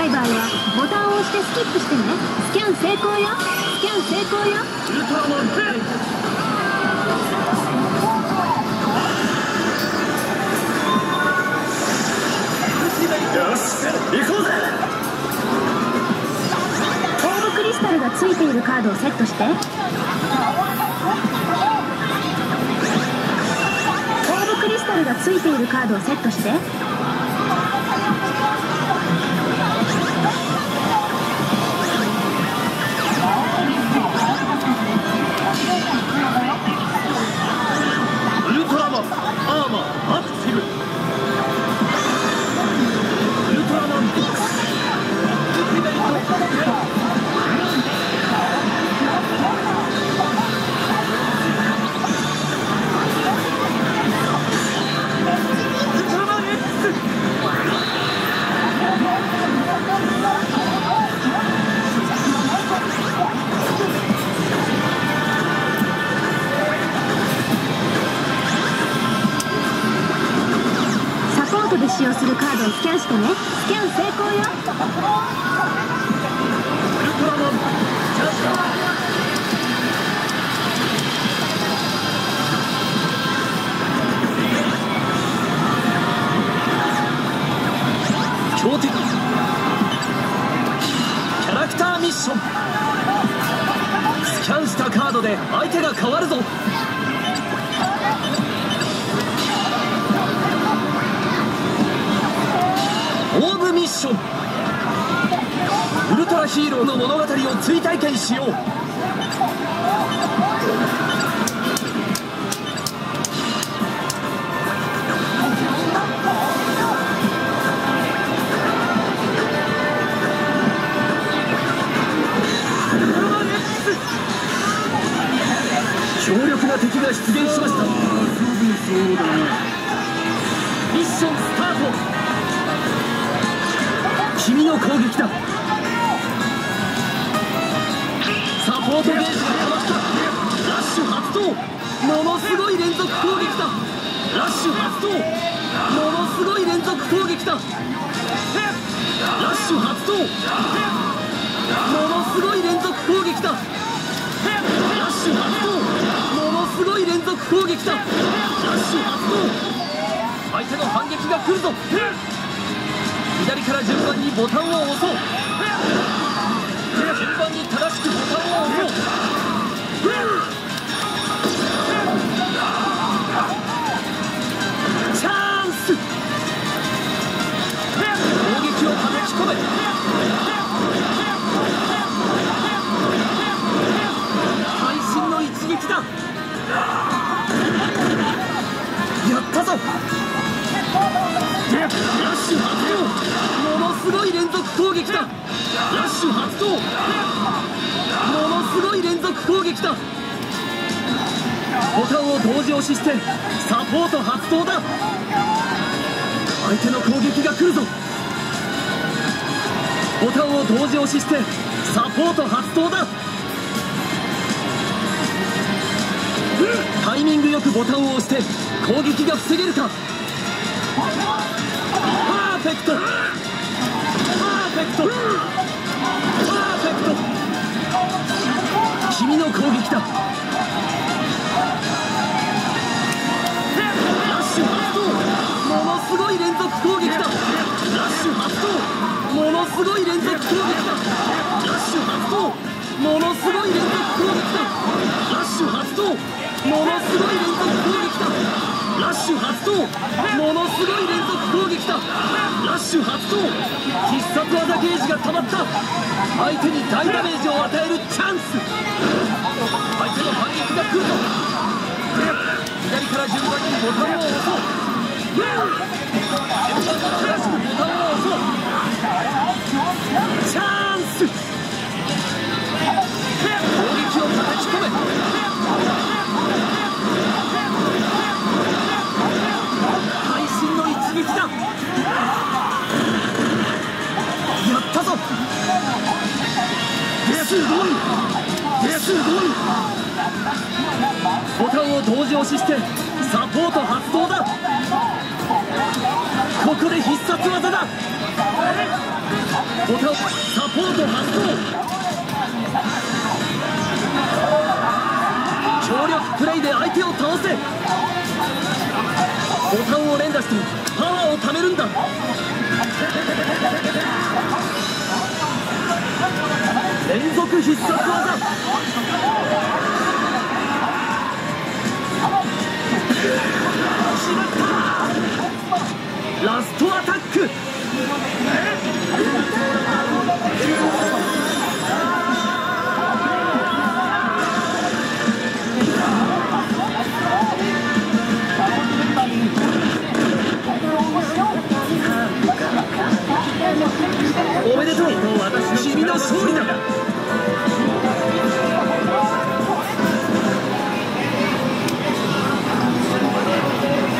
い場合はボタンを押してスキップしてね。スキャン成功よ。スキャン成功よ。 ウルトラマンベル。よし行こうぜ。 オーブクリスタルがついているカードをセットして。オーブクリスタルがついているカードをセットして。 ウルトラマンアーマーアクティブ。ウルトラマンボックスリベイトゼロ。ウルトラマン X。 サポートで使用するカードをスキャンしてね。スキャン成功よ。 ウルトラマンジャスター。強敵キャラクターミッション。スキャンしたカードで相手が変わるぞ。オーブミッション。ウルトラヒーローの物語を追体験しよう。強力な敵が出現しました。ミッションスタート。君の攻撃だ。サポートゲージが溜まった。ラッシュ発動。ものすごい連続攻撃だ。ラッシュ発動。ものすごい連続攻撃だ。ラッシュ発動。ものすごい連続攻撃だ。ラッシュ発動。ものすごい連続攻撃だ。ラッシュ発動。相手の反撃が来るぞ。左から順番にボタンを押そう。順番に正しくボタンを押そう。チャンス。攻撃を叩き込め。会心の一撃だ。やったぞ。ラッシュ発動。ものすごい連続攻撃だ。ラッシュ発動。ものすごい連続攻撃だ。ボタンを同時押ししてサポート発動だ。相手の攻撃が来るぞ。ボタンを同時押ししてサポート発動だ。タイミングよくボタンを押して攻撃が防げるか。パーフェクト。パーフェクト。パーフェクト。君の攻撃だ。ラッシュ発動。ものすごい連続攻撃だ。ラッシュ発動。ものすごい連続攻撃だ。ラッシュ発動。ものすごい連続攻撃だ。ラッシュ発動。ものすごい連続攻撃だ。ラッシュ発動。ものすごい連続攻撃だ。ラッシュ発動。必殺技ゲージが溜まった。相手に大ダメージを与えるチャンス。相手の反撃が来るぞ。左から順番にボタンを押そう。順番に正しくボタンを押そう。チャンス。攻撃を叩き込め。会心の一撃だ。やったぞ。すごい。すごい。ボタンを同時押ししてサポート発動だ。ここで必殺技だ。ボタ発動。強力プレイで相手を倒せ。ボタンを連打してパワーを貯めるんだ。連続必殺技。ラストアタック。